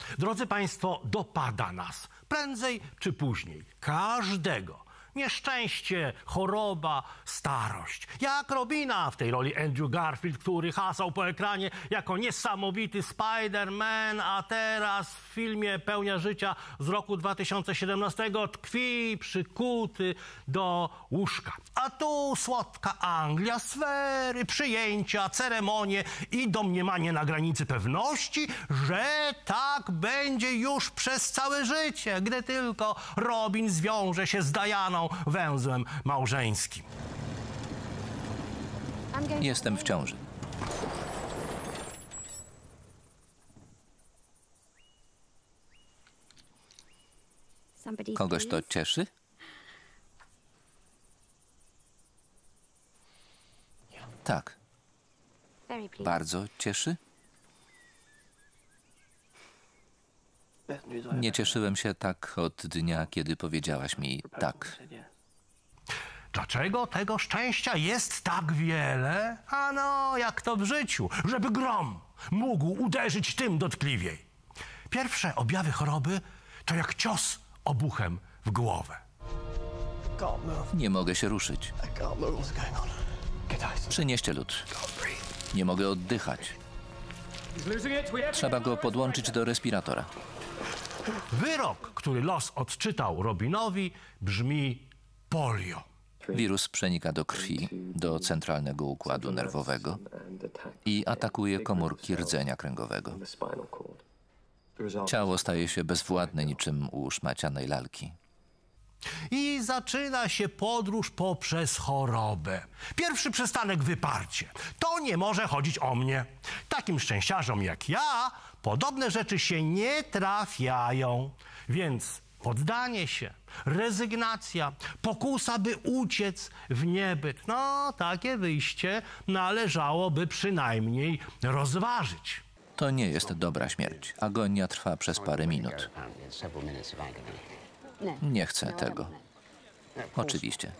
Drodzy Państwo, dopada nas prędzej czy później każdego nieszczęście, choroba, starość. Jak Robina w tej roli Andrew Garfield, który hasał po ekranie jako niesamowity Spider-Man, a teraz w filmie Pełnia życia z roku 2017 tkwi przykuty do łóżka. A tu słodka Anglia, sfery, przyjęcia, ceremonie i domniemanie na granicy pewności, że tak będzie już przez całe życie, gdy tylko Robin zwiąże się z Dianą węzłem małżeńskim. Jestem w ciąży. Kogoś to cieszy? Tak. Bardzo cieszy? Nie cieszyłem się tak od dnia, kiedy powiedziałaś mi tak. Dlaczego tego szczęścia jest tak wiele? Ano, jak to w życiu, żeby grom mógł uderzyć tym dotkliwiej. Pierwsze objawy choroby to jak cios obuchem w głowę. Nie mogę się ruszyć. Przynieście lód. Nie mogę oddychać. Trzeba go podłączyć do respiratora. Wyrok, który los odczytał Robinowi, brzmi polio. Wirus przenika do krwi, do centralnego układu nerwowego i atakuje komórki rdzenia kręgowego. Ciało staje się bezwładne niczym u szmacianej lalki. I zaczyna się podróż poprzez chorobę. Pierwszy przystanek wyparcie. To nie może chodzić o mnie. Takim szczęściarzom jak ja podobne rzeczy się nie trafiają. Więc poddanie się, rezygnacja, pokusa, by uciec w niebyt. No, takie wyjście należałoby przynajmniej rozważyć. To nie jest dobra śmierć. Agonia trwa przez parę minut. Nie chcę tego. Oczywiście.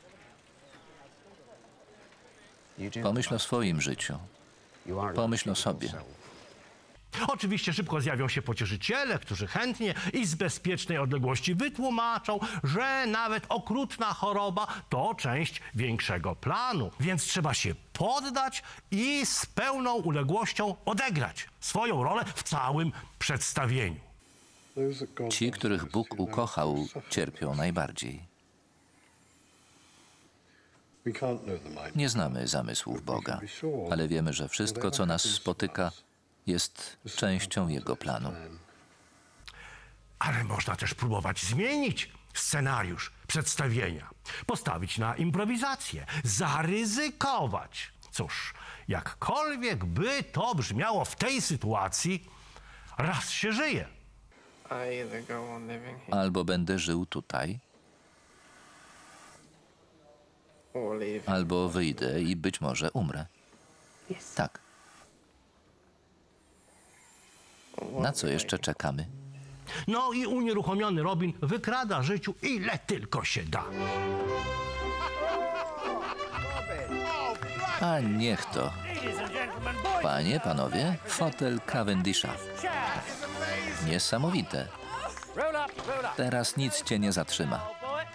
Pomyśl o swoim życiu. Pomyśl o sobie. Oczywiście szybko zjawią się pocieszyciele, którzy chętnie i z bezpiecznej odległości wytłumaczą, że nawet okrutna choroba to część większego planu. Więc trzeba się poddać i z pełną uległością odegrać swoją rolę w całym przedstawieniu. Ci, których Bóg ukochał, cierpią najbardziej. Nie znamy zamysłów Boga, ale wiemy, że wszystko, co nas spotyka, jest częścią Jego planu. Ale można też próbować zmienić scenariusz przedstawienia, postawić na improwizację, zaryzykować. Cóż, jakkolwiek by to brzmiało w tej sytuacji, raz się żyje. Albo będę żył tutaj, albo wyjdę i być może umrę. Tak. Na co jeszcze czekamy? No i unieruchomiony Robin wykrada życiu ile tylko się da. A niech to. Panie, panowie, fotel Cavendisha. Niesamowite. Teraz nic cię nie zatrzyma.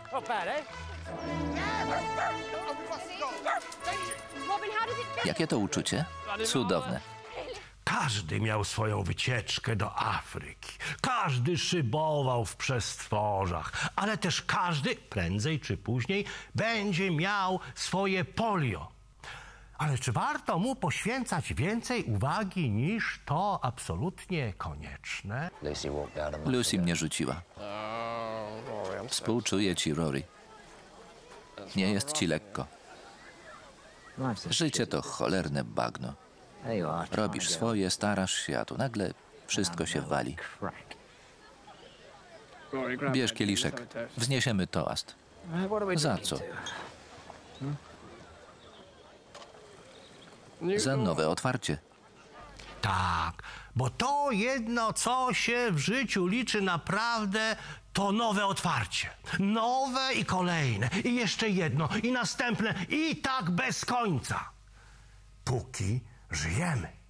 Jakie to uczucie? Cudowne. Każdy miał swoją wycieczkę do Afryki. Każdy szybował w przestworzach. Ale też każdy, prędzej czy później, będzie miał swoje polio. Ale czy warto mu poświęcać więcej uwagi niż to absolutnie konieczne? Lucy mnie rzuciła. Współczuję ci, Rory. Nie jest ci lekko. Życie to cholerne bagno. Robisz swoje, starasz się, a tu nagle wszystko się wali. Bierz kieliszek. Wzniesiemy toast. Za co? Za nowe otwarcie. Tak, bo to jedno, co się w życiu liczy naprawdę, to nowe otwarcie. Nowe i kolejne. I jeszcze jedno. I następne. I tak bez końca. Póki żyjemy.